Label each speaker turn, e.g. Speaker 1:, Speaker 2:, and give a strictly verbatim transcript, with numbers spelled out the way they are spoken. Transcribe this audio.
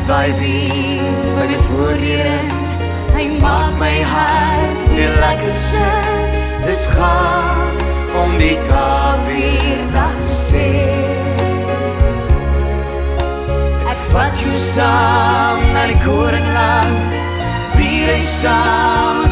Speaker 1: waai weer by my voordeur in. Hy maak my hart weer lekker sin. Dis gaan om die Kaap weer dag te sê. Ek vat jou saam na die koringland, vier hy saam